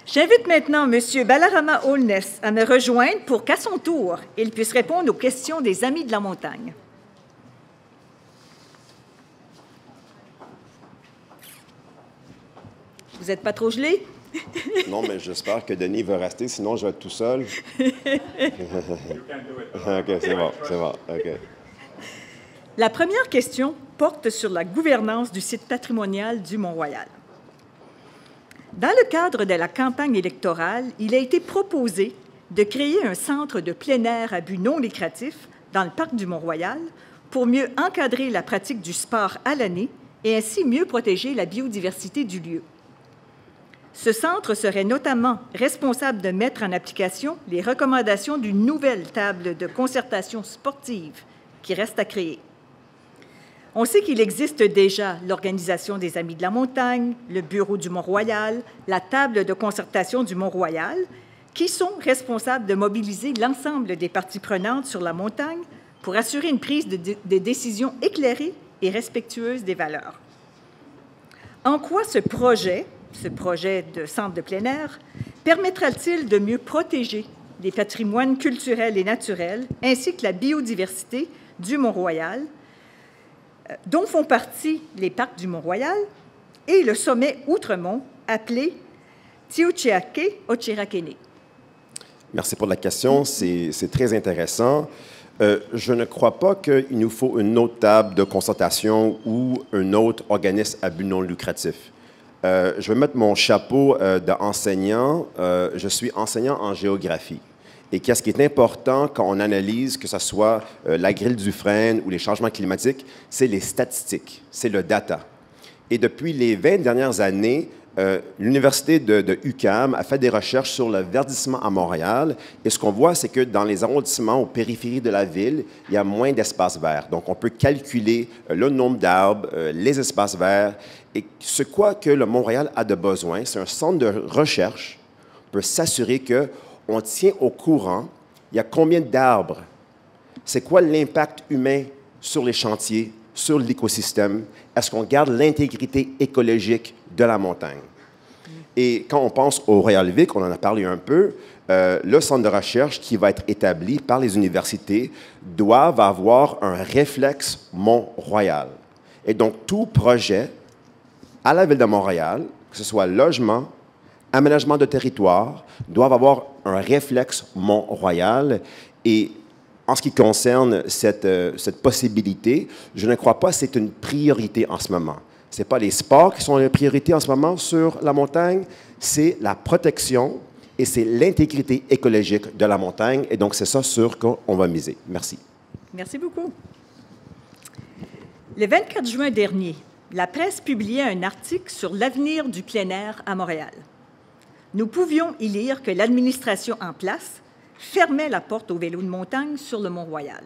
J'invite maintenant M. Balarama Holness à me rejoindre pour qu'à son tour, il puisse répondre aux questions des Amis de la montagne. Vous n'êtes pas trop gelé? Non, mais j'espère que Denis va rester, sinon je vais être tout seul. OK, c'est bon, OK. La première question porte sur la gouvernance du site patrimonial du Mont-Royal. Dans le cadre de la campagne électorale, il a été proposé de créer un centre de plein air à but non lucratif dans le parc du Mont-Royal pour mieux encadrer la pratique du sport à l'année et ainsi mieux protéger la biodiversité du lieu. Ce centre serait notamment responsable de mettre en application les recommandations d'une nouvelle table de concertation sportive qui reste à créer. On sait qu'il existe déjà l'Organisation des Amis de la montagne, le Bureau du Mont-Royal, la table de concertation du Mont-Royal, qui sont responsables de mobiliser l'ensemble des parties prenantes sur la montagne pour assurer une prise de décision éclairée et respectueuse des valeurs. En quoi ce projet de centre de plein air, permettra-t-il de mieux protéger les patrimoines culturels et naturels, ainsi que la biodiversité du Mont-Royal, dont font partie les parcs du Mont-Royal et le sommet Outremont, appelé Tiuchiake-Ochirakene? Merci pour la question, c'est très intéressant. Je ne crois pas qu'il nous faut une autre table de concertation ou un autre organisme à but non lucratif. Je vais mettre mon chapeau d'enseignant. Je suis enseignant en géographie. Et qu'est-ce qui est important quand on analyse, que ce soit la grille du Dufresne ou les changements climatiques, c'est les statistiques, c'est le data. Et depuis les 20 dernières années, l'Université de UQAM a fait des recherches sur le verdissement à Montréal. Et ce qu'on voit, c'est que dans les arrondissements aux périphéries de la ville, il y a moins d'espaces verts. Donc, on peut calculer le nombre d'arbres, les espaces verts. Et ce quoi que le Mont-Royal a de besoin, c'est un centre de recherche pour s'assurer qu'on tient au courant, il y a combien d'arbres, c'est quoi l'impact humain sur les chantiers, sur l'écosystème, est-ce qu'on garde l'intégrité écologique de la montagne. Et quand on pense au Royal Vic, on en a parlé un peu, le centre de recherche qui va être établi par les universités doivent avoir un réflexe Mont-Royal. Et donc, tout projet à la Ville de Montréal, que ce soit logement, aménagement de territoire, doivent avoir un réflexe Mont-Royal. Et en ce qui concerne cette possibilité, je ne crois pas que c'est une priorité en ce moment. Ce n'est pas les sports qui sont les priorités en ce moment sur la montagne, c'est la protection et c'est l'intégrité écologique de la montagne. Et donc, c'est ça sur quoi on va miser. Merci. Merci beaucoup. Le 24 juin dernier, la presse publiait un article sur l'avenir du plein air à Montréal. Nous pouvions y lire que l'administration en place fermait la porte aux vélos de montagne sur le Mont-Royal,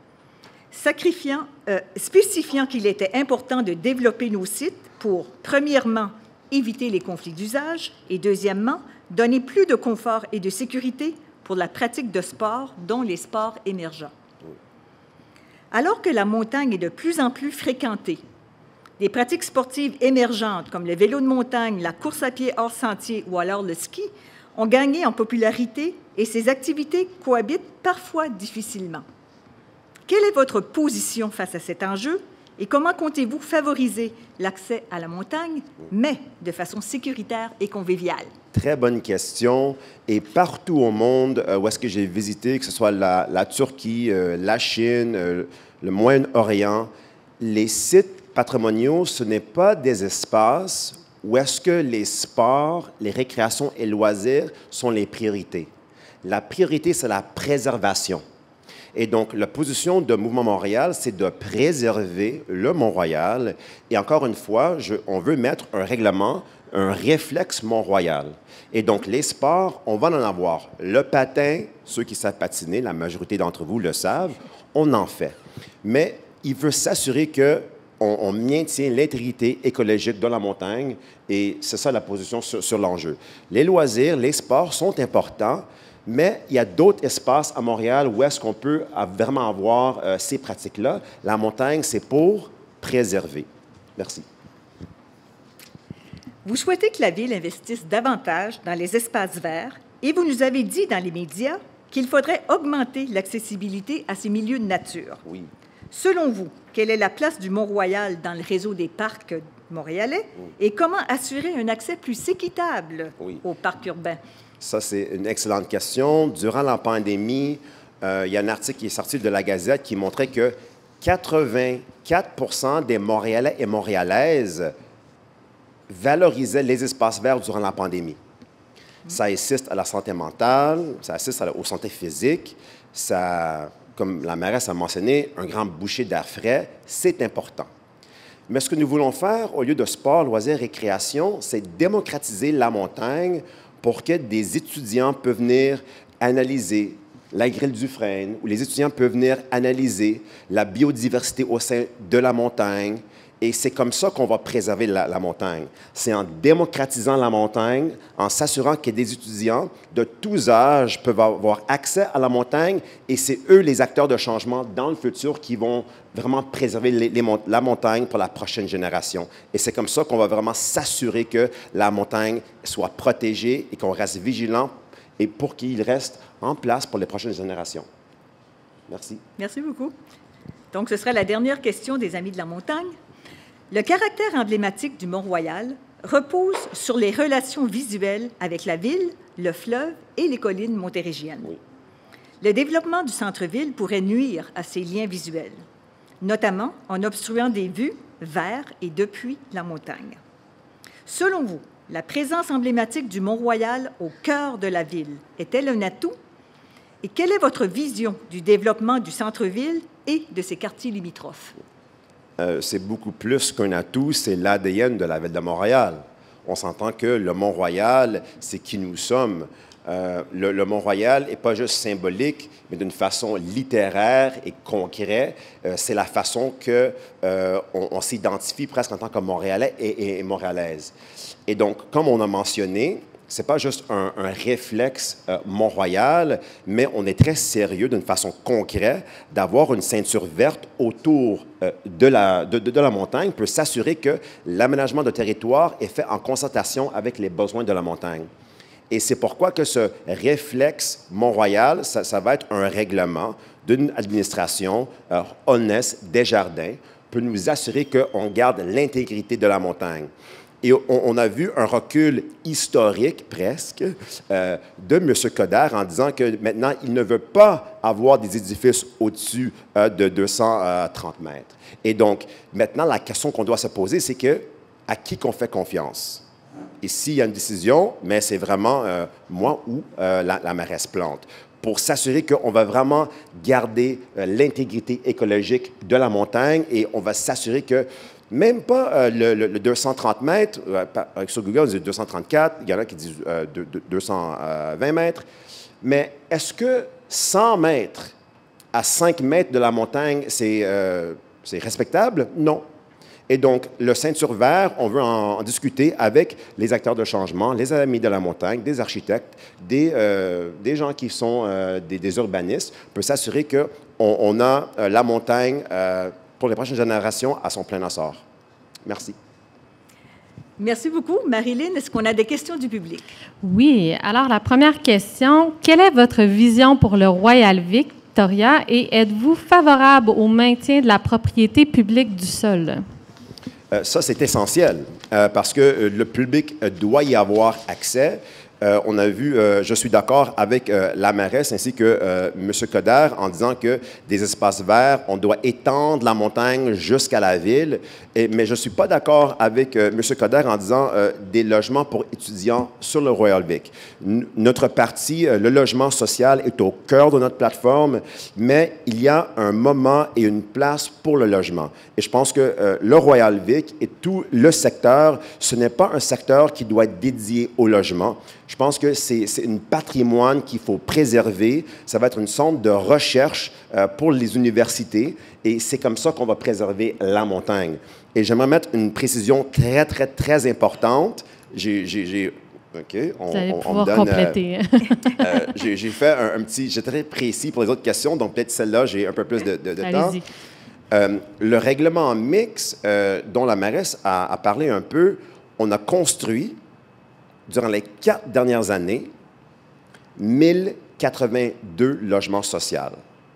spécifiant qu'il était important de développer nos sites pour, premièrement, éviter les conflits d'usage et, deuxièmement, donner plus de confort et de sécurité pour la pratique de sports, dont les sports émergents. Alors que la montagne est de plus en plus fréquentée, des pratiques sportives émergentes comme le vélo de montagne, la course à pied hors sentier ou alors le ski ont gagné en popularité et ces activités cohabitent parfois difficilement. Quelle est votre position face à cet enjeu et comment comptez-vous favoriser l'accès à la montagne, mais de façon sécuritaire et conviviale? Très bonne question. Et partout au monde où est-ce que j'ai visité, que ce soit la Turquie, la Chine, le Moyen-Orient, les sites patrimoniaux, ce n'est pas des espaces où est-ce que les sports, les récréations et loisirs sont les priorités. La priorité, c'est la préservation. Et donc, la position de Mouvement Montréal, c'est de préserver le Mont-Royal. Et encore une fois, on veut mettre un règlement, un réflexe Mont-Royal. Et donc, les sports, on va en avoir. Le patin, ceux qui savent patiner, la majorité d'entre vous le savent, on en fait. Mais il veut s'assurer qu'on maintient l'intégrité écologique de la montagne. Et c'est ça la position sur l'enjeu. Les loisirs, les sports sont importants. Mais il y a d'autres espaces à Montréal où est-ce qu'on peut vraiment avoir ces pratiques-là. La montagne, c'est pour préserver. Merci. Vous souhaitez que la Ville investisse davantage dans les espaces verts et vous nous avez dit dans les médias qu'il faudrait augmenter l'accessibilité à ces milieux de nature. Oui. Selon vous, quelle est la place du Mont-Royal dans le réseau des parcs montréalais et comment assurer un accès plus équitable aux parcs urbains? Ça, c'est une excellente question. Durant la pandémie, il y a un article qui est sorti de la Gazette qui montrait que 84 des Montréalais et Montréalaises valorisaient les espaces verts durant la pandémie. Ça assiste à la santé mentale, ça assiste à la santé physique, ça, comme la mairesse a mentionné, un grand boucher d'air frais, c'est important. Mais ce que nous voulons faire, au lieu de sport, loisirs, récréation, c'est démocratiser la montagne pour que des étudiants peuvent venir analyser la grille Dufresne, où les étudiants peuvent venir analyser la biodiversité au sein de la montagne. Et c'est comme ça qu'on va préserver la montagne. C'est en démocratisant la montagne, en s'assurant que des étudiants de tous âges peuvent avoir accès à la montagne et c'est eux les acteurs de changement dans le futur qui vont vraiment préserver la montagne pour la prochaine génération. Et c'est comme ça qu'on va vraiment s'assurer que la montagne soit protégée et qu'on reste vigilant et pour qu'il reste en place pour les prochaines générations. Merci. Merci beaucoup. Donc, ce sera la dernière question des Amis de la montagne. Le caractère emblématique du Mont-Royal repose sur les relations visuelles avec la ville, le fleuve et les collines montérégiennes. Oui. Le développement du centre-ville pourrait nuire à ces liens visuels, notamment en obstruant des vues vers et depuis la montagne. Selon vous, la présence emblématique du Mont-Royal au cœur de la ville est-elle un atout? Et quelle est votre vision du développement du centre-ville et de ses quartiers limitrophes? C'est beaucoup plus qu'un atout, c'est l'ADN de la Ville de Montréal. On s'entend que le Mont-Royal, c'est qui nous sommes. Le Mont-Royal n'est pas juste symbolique, mais d'une façon littéraire et concrète. C'est la façon qu'on s'identifie presque en tant que Montréalais et Montréalaise. Et donc, comme on a mentionné, ce n'est pas juste un réflexe Mont-Royal, mais on est très sérieux d'une façon concrète d'avoir une ceinture verte autour de la montagne pour s'assurer que l'aménagement de territoire est fait en concertation avec les besoins de la montagne. Et c'est pourquoi que ce réflexe Mont-Royal, ça va être un règlement d'une administration honnête, Desjardins, pour nous assurer qu'on garde l'intégrité de la montagne. Et on a vu un recul historique, presque, de M. Coderre en disant que maintenant, il ne veut pas avoir des édifices au-dessus de 230 mètres. Et donc, maintenant, la question qu'on doit se poser, c'est à qui qu'on fait confiance? Et s'il y a une décision, mais c'est vraiment moi ou la mairesse Plante, pour s'assurer qu'on va vraiment garder l'intégrité écologique de la montagne et on va s'assurer que même pas le 230 mètres, sur Google, on dit 234, il y en a qui disent 220 mètres, mais est-ce que 100 mètres à 5 mètres de la montagne, c'est respectable? Non. Et donc, le ceinture vert, on veut en discuter avec les acteurs de changement, les Amis de la montagne, des architectes, des gens qui sont des urbanistes, pour s'assurer qu'on a la montagne pour les prochaines générations à son plein essor. Merci. Merci beaucoup. Marilyn, est-ce qu'on a des questions du public? Oui. Alors, la première question, quelle est votre vision pour le Royal Victoria et êtes-vous favorable au maintien de la propriété publique du sol? Ça, c'est essentiel parce que le public doit y avoir accès. On a vu, je suis d'accord avec la mairesse ainsi que M. Coderre en disant que des espaces verts, on doit étendre la montagne jusqu'à la ville, mais je ne suis pas d'accord avec M. Coderre en disant des logements pour étudiants sur le Royal Vic. Notre parti, le logement social, est au cœur de notre plateforme, mais il y a un moment et une place pour le logement. Et je pense que le Royal Vic et tout le secteur, ce n'est pas un secteur qui doit être dédié au logement. Je pense que c'est un patrimoine qu'il faut préserver. Ça va être une centre de recherche pour les universités et c'est comme ça qu'on va préserver la montagne. Et j'aimerais mettre une précision très, très, très importante. OK, vous allez pouvoir compléter. J'ai fait un petit... J'étais très précis pour les autres questions, donc peut-être celle-là, j'ai un peu plus de temps. Le règlement mixte dont la mairesse a parlé un peu, on a construit, durant les 4 dernières années, 1082 logements sociaux.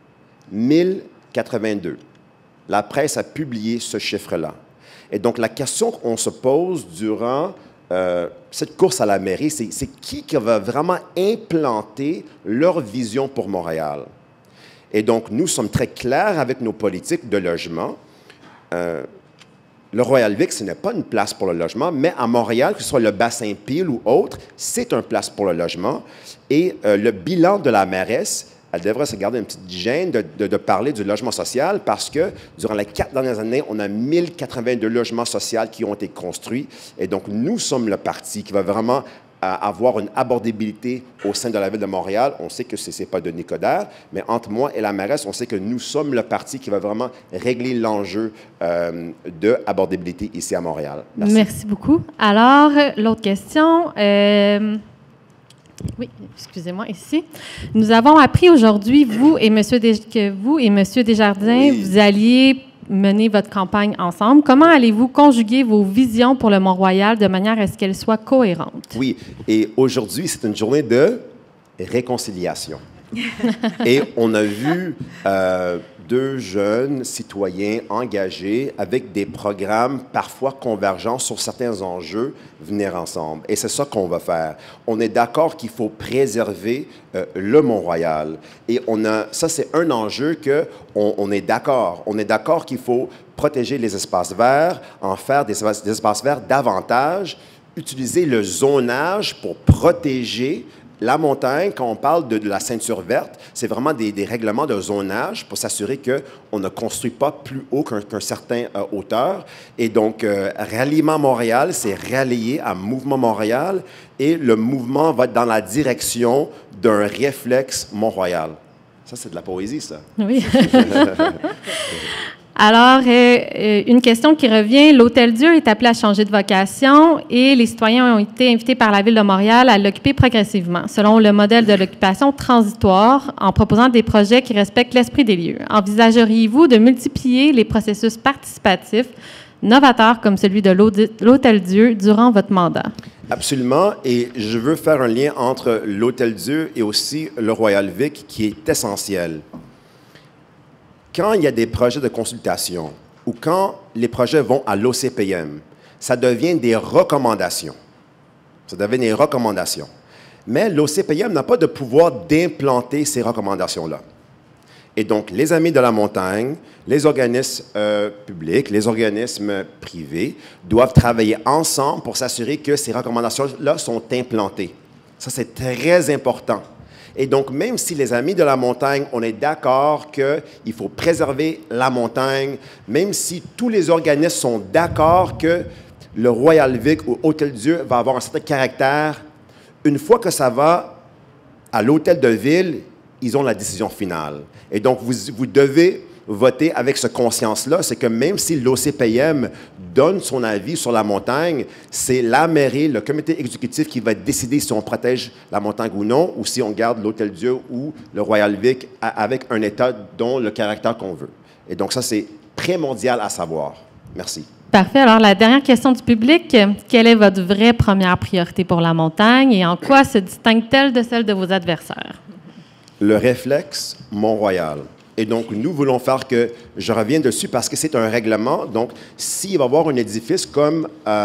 1082. La presse a publié ce chiffre-là. Et donc, la question qu'on se pose durant cette course à la mairie, c'est qui va vraiment implanter leur vision pour Montréal? Et donc, nous sommes très clairs avec nos politiques de logement. Le Royal Vic, ce n'est pas une place pour le logement, mais à Montréal, que ce soit le bassin Peel ou autre, c'est une place pour le logement. Et le bilan de la mairesse, elle devrait se garder une petite gêne de parler du logement social parce que durant les 4 dernières années, on a 1082 logements sociaux qui ont été construits. Et donc, nous sommes le parti qui va vraiment avoir une abordabilité au sein de la Ville de Montréal. On sait que ce n'est pas de Nicodère, mais entre moi et la mairesse, on sait que nous sommes le parti qui va vraiment régler l'enjeu de abordabilité ici à Montréal. Merci. Merci beaucoup. Alors, l'autre question. Oui, excusez-moi, ici. Nous avons appris aujourd'hui, que vous et M. Desjardins, Oui. vous alliez mener votre campagne ensemble. Comment allez-vous conjuguer vos visions pour le Mont-Royal de manière à ce qu'elles soient cohérentes? Oui, et aujourd'hui, c'est une journée de réconciliation. Et on a vu 2 jeunes citoyens engagés avec des programmes parfois convergents sur certains enjeux venir ensemble. Et c'est ça qu'on va faire. On est d'accord qu'il faut préserver le Mont-Royal. Et ça, c'est un enjeu qu'on est d'accord. On est d'accord qu'il faut protéger les espaces verts, en faire des espaces verts davantage, utiliser le zonage pour protéger la montagne. Quand on parle de la ceinture verte, c'est vraiment des règlements de zonage pour s'assurer qu'on ne construit pas plus haut qu'un certain hauteur. Et donc, Ralliement Montréal, c'est rallier à Mouvement Montréal et le mouvement va être dans la direction d'un réflexe Mont-Royal. Ça, c'est de la poésie, ça. Oui. Alors, une question qui revient. L'Hôtel-Dieu est appelé à changer de vocation et les citoyens ont été invités par la Ville de Montréal à l'occuper progressivement, selon le modèle de l'occupation transitoire, en proposant des projets qui respectent l'esprit des lieux. Envisageriez-vous de multiplier les processus participatifs novateurs comme celui de l'Hôtel-Dieu durant votre mandat? Absolument, et je veux faire un lien entre l'Hôtel-Dieu et aussi le Royal Vic qui est essentiel. Quand il y a des projets de consultation ou quand les projets vont à l'OCPM, ça devient des recommandations. Ça devient des recommandations. Mais l'OCPM n'a pas de pouvoir d'implanter ces recommandations-là. Et donc, les Amis de la montagne, les organismes publics, les organismes privés doivent travailler ensemble pour s'assurer que ces recommandations-là sont implantées. Ça, c'est très important. Et donc, même si les Amis de la montagne, on est d'accord qu'il faut préserver la montagne, même si tous les organismes sont d'accord que le Royal Vic ou Hôtel-Dieu va avoir un certain caractère, une fois que ça va à l'hôtel de ville, ils ont la décision finale. Et donc, vous devez voter avec cette conscience-là, c'est que même si l'OCPM donne son avis sur la montagne, c'est la mairie, le comité exécutif qui va décider si on protège la montagne ou non, ou si on garde l'Hôtel-Dieu ou le Royal Vic avec un état dont le caractère qu'on veut. Et donc ça, c'est primordial à savoir. Merci. Parfait. Alors, la dernière question du public. Quelle est votre vraie première priorité pour la montagne et en quoi se distingue-t-elle de celle de vos adversaires? Le réflexe Mont-Royal. Et donc, nous voulons faire que, je reviens dessus parce que c'est un règlement. Donc, s'il va y avoir un édifice comme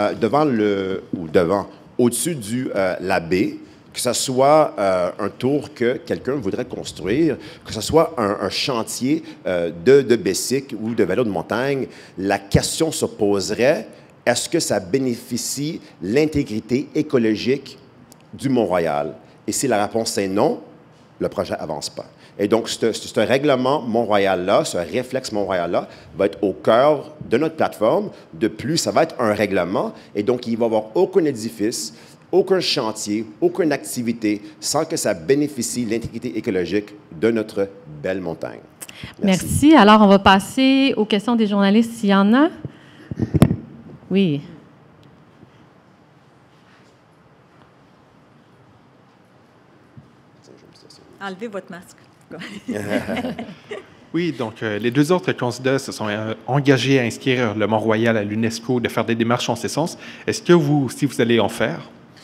au-dessus de la baie, que ce soit un tour que quelqu'un voudrait construire, que ce soit un chantier de bicycle ou de vélo de montagne, la question se poserait, est-ce que ça bénéficie l'intégrité écologique du Mont-Royal? Et si la réponse est non, le projet n'avance pas. Et donc, ce règlement Mont-Royal-là, ce réflexe Mont-Royal-là, va être au cœur de notre plateforme. De plus, ça va être un règlement. Et donc, il ne va y avoir aucun édifice, aucun chantier, aucune activité sans que ça bénéficie l'intégrité écologique de notre belle montagne. Merci. Alors, on va passer aux questions des journalistes, s'il y en a. Oui. Enlevez votre masque. Oui, donc les deux autres candidats se sont engagés à inscrire le Mont-Royal à l'UNESCO, de faire des démarches en ce sens. Est-ce que vous aussi, vous allez en faire?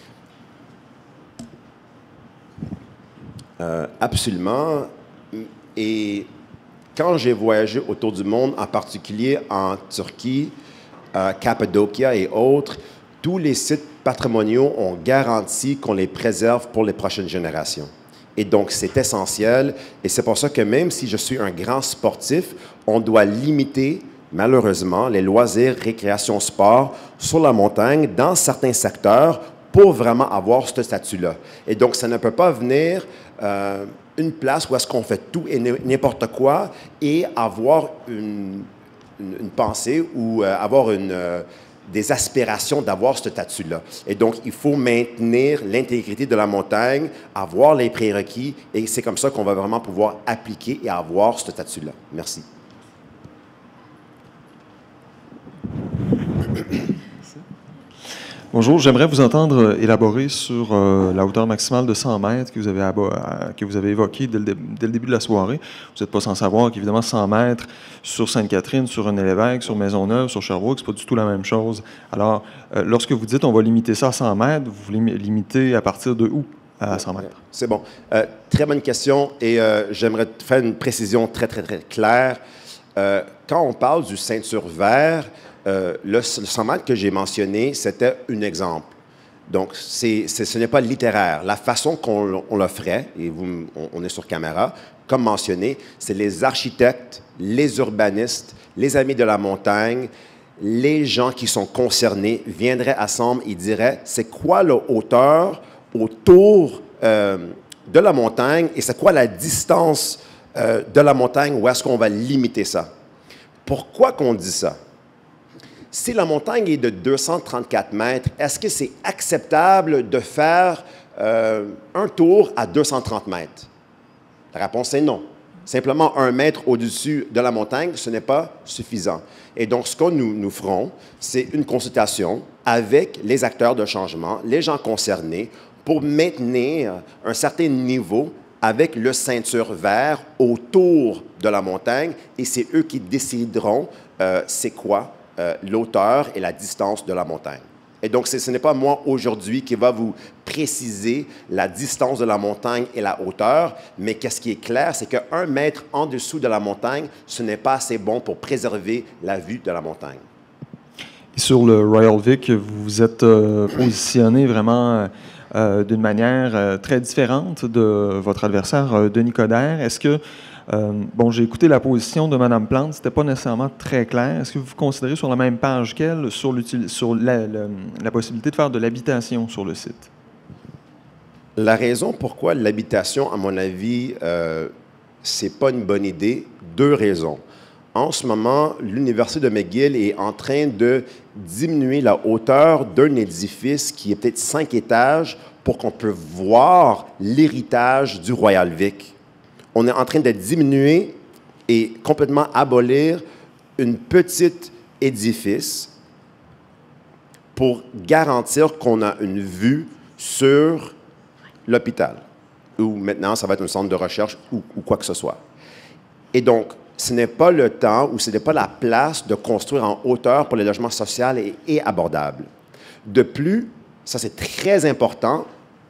Absolument. Et quand j'ai voyagé autour du monde, en particulier en Turquie, Cappadocia et autres, tous les sites patrimoniaux ont garanti qu'on les préserve pour les prochaines générations. Et donc, c'est essentiel. Et c'est pour ça que même si je suis un grand sportif, on doit limiter, malheureusement, les loisirs, récréation, sport sur la montagne dans certains secteurs pour vraiment avoir ce statut-là. Et donc, ça ne peut pas venir une place où est-ce qu'on fait tout et n'importe quoi et avoir une pensée ou avoir des aspirations d'avoir ce statut-là. Et donc, il faut maintenir l'intégrité de la montagne, avoir les prérequis, et c'est comme ça qu'on va vraiment pouvoir appliquer et avoir ce statut-là. Merci. Bonjour, j'aimerais vous entendre élaborer sur la hauteur maximale de 100 mètres que vous avez évoquée dès le début de la soirée. Vous n'êtes pas sans savoir qu'évidemment 100 mètres sur Sainte-Catherine, sur René-Lévesque, sur Maisonneuve, sur Sherbrooke, ce n'est pas du tout la même chose. Alors, lorsque vous dites on va limiter ça à 100 mètres, vous voulez limiter à partir de où à 100 mètres? C'est bon. Très bonne question et j'aimerais faire une précision très, très, très claire. Quand on parle du ceinture vert, le 100 mètres que j'ai mentionné, c'était un exemple. Donc, ce n'est pas littéraire. La façon qu'on le ferait, et on est sur caméra, comme mentionné, c'est les architectes, les urbanistes, les amis de la montagne, les gens qui sont concernés viendraient ensemble et diraient c'est quoi la hauteur autour de la montagne et c'est quoi la distance de la montagne où est-ce qu'on va limiter ça. Pourquoi qu'on dit ça? Si la montagne est de 234 mètres, est-ce que c'est acceptable de faire un tour à 230 mètres? La réponse est non. Simplement 1 mètre au-dessus de la montagne, ce n'est pas suffisant. Et donc, ce que nous ferons, c'est une consultation avec les acteurs de changement, les gens concernés, pour maintenir un certain niveau avec le ceinture vert autour de la montagne, et c'est eux qui décideront c'est quoi l'auteur et la distance de la montagne. Et donc, ce n'est pas moi aujourd'hui qui va vous préciser la distance de la montagne et la hauteur, mais qu'est-ce qui est clair, c'est qu'un mètre en dessous de la montagne, ce n'est pas assez bon pour préserver la vue de la montagne. Et sur le Royal Vic, vous vous êtes positionné vraiment d'une manière très différente de votre adversaire, Denis Coderre. Est-ce que bon, j'ai écouté la position de Mme Plante, ce n'était pas nécessairement très clair. Est-ce que vous vous considérez sur la même page qu'elle sur la possibilité de faire de l'habitation sur le site? La raison pourquoi l'habitation, à mon avis, ce n'est pas une bonne idée, 2 raisons. En ce moment, l'Université de McGill est en train de diminuer la hauteur d'un édifice qui est peut-être 5 étages pour qu'on puisse voir l'héritage du Royal Vic. On est en train de diminuer et complètement abolir une petite édifice pour garantir qu'on a une vue sur l'hôpital, ou maintenant, ça va être un centre de recherche ou quoi que ce soit. Et donc, ce n'est pas le temps ou ce n'est pas la place de construire en hauteur pour les logements sociaux et abordables. De plus, ça c'est très important,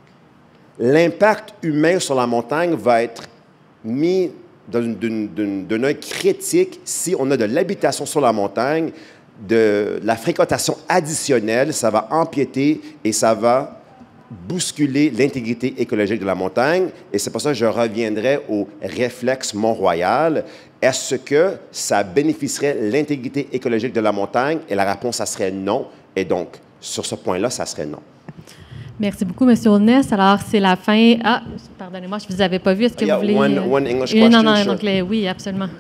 l'impact humain sur la montagne va être mis d'un œil critique si on a de l'habitation sur la montagne, de la fréquentation additionnelle, ça va empiéter et ça va bousculer l'intégrité écologique de la montagne. Et c'est pour ça que je reviendrai au réflexe Mont-Royal. Est-ce que ça bénéficierait l'intégrité écologique de la montagne? Et la réponse, ça serait non. Et donc, sur ce point-là, ça serait non. Merci beaucoup, M. Holness. Alors, c'est la fin. Ah, pardonnez-moi, je ne vous avais pas vu. Est-ce que vous voulez... One English question? Non, en anglais, oui, absolument.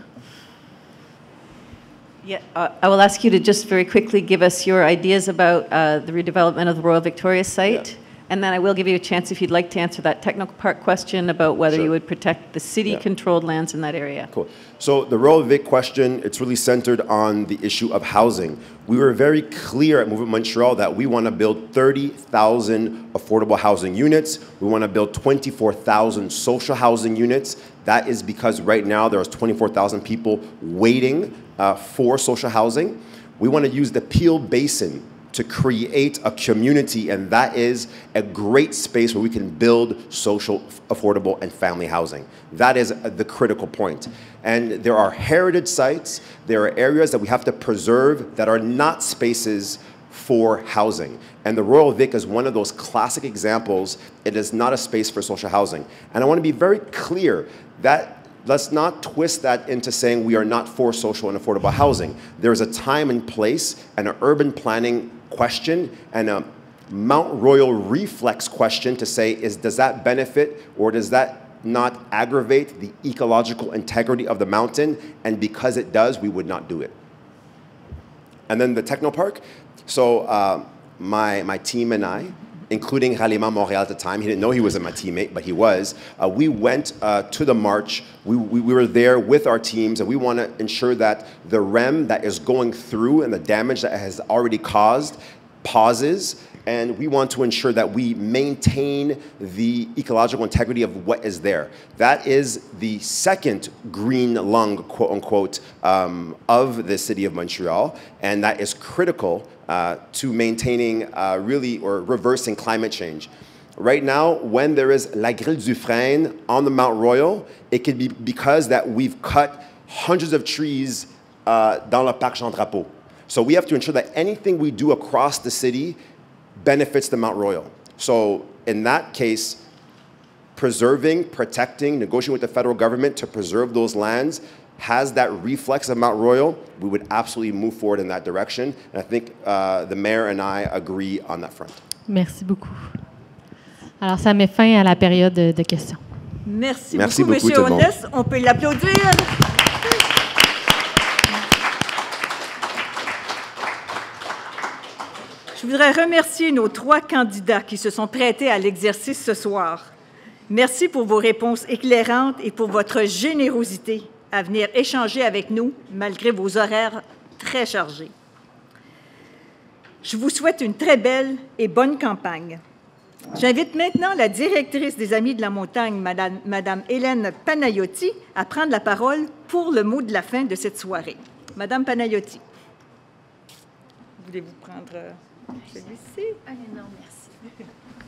Yeah, I will ask you to just very quickly give us your ideas about the redevelopment of the Royal Victoria site. Yeah. And then I will give you a chance if you'd like to answer that technical part question about whether you would protect the city-controlled lands in that area. Cool. So the Royal Vic question, it's really centered on the issue of housing. We were very clear at Movement Montreal that we want to build 30,000 affordable housing units. We want to build 24,000 social housing units. That is because right now there's 24,000 people waiting for social housing. We want to use the Peel Basin to create a community, and that is a great space where we can build social, affordable, and family housing. That is the critical point. And there are heritage sites, there are areas that we have to preserve that are not spaces for housing. And the Royal Vic is one of those classic examples. It is not a space for social housing. And I want to be very clear that let's not twist that into saying we are not for social and affordable housing. There's a time and place and an urban planning question and a Mount Royal reflex question to say, does that benefit or does that not aggravate the ecological integrity of the mountain? And because it does, we would not do it. And then the Technopark. So my team and I, including Ralliement Montréal at the time, he didn't know he was my teammate, but he was, we went to the march. We were there with our teams, and we want to ensure that the REM that is going through and the damage that has already caused pauses, and we want to ensure that we maintain the ecological integrity of what is there. That is the second green lung, quote unquote, of the city of Montreal, and that is critical to maintaining really or reversing climate change. Right now, when there is La Grille du Frêne on the Mount Royal, it could be because that we've cut hundreds of trees dans le Parc Jean Drapeau. So we have to ensure that anything we do across the city benefits the Mount Royal. So in that case, preserving, protecting, negotiating with the federal government to preserve those lands has that reflex of Mount Royal, we would absolutely move forward in that direction. And I think the mayor and I agree on that front. Merci beaucoup. Alors, ça met fin à la période de questions. Merci beaucoup, M. Holness. On peut l'applaudir. Je voudrais remercier nos 3 candidats qui se sont prêtés à l'exercice ce soir. Merci pour vos réponses éclairantes et pour votre générosité à venir échanger avec nous malgré vos horaires très chargés. Je vous souhaite une très belle et bonne campagne. J'invite maintenant la directrice des Amis de la Montagne, Madame Hélène Panayotti, à prendre la parole pour le mot de la fin de cette soirée. Madame Panayotti, voulez-vous prendre celui-ci? Non, merci.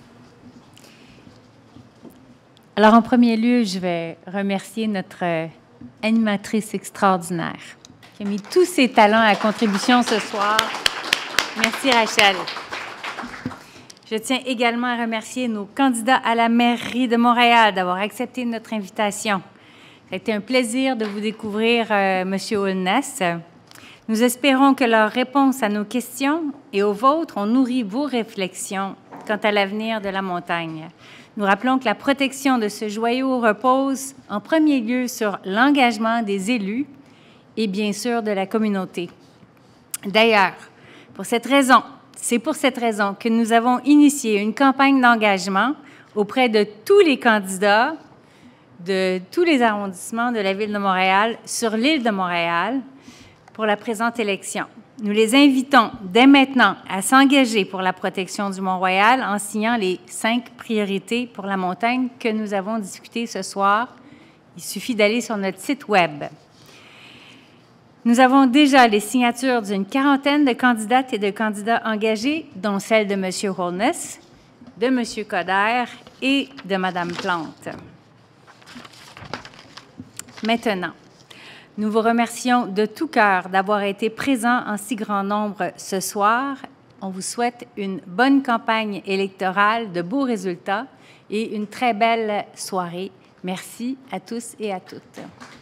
Alors, en premier lieu, je vais remercier notre animatrice extraordinaire qui a mis tous ses talents à contribution ce soir. Merci, Rachel. Je tiens également à remercier nos candidats à la mairie de Montréal d'avoir accepté notre invitation. Ça a été un plaisir de vous découvrir, M. Holness. Nous espérons que leurs réponses à nos questions et aux vôtres ont nourri vos réflexions quant à l'avenir de la montagne. Nous rappelons que la protection de ce joyau repose en premier lieu sur l'engagement des élus et bien sûr de la communauté. D'ailleurs, c'est pour cette raison que nous avons initié une campagne d'engagement auprès de tous les candidats de tous les arrondissements de la Ville de Montréal sur l'île de Montréal pour la présente élection. Nous les invitons dès maintenant à s'engager pour la protection du Mont-Royal en signant les 5 priorités pour la montagne que nous avons discutées ce soir. Il suffit d'aller sur notre site Web. Nous avons déjà les signatures d'une 40aine de candidates et de candidats engagés, dont celle de M. Holness, de M. Coderre et de Mme Plante. Maintenant, nous vous remercions de tout cœur d'avoir été présents en si grand nombre ce soir. On vous souhaite une bonne campagne électorale, de beaux résultats et une très belle soirée. Merci à tous et à toutes.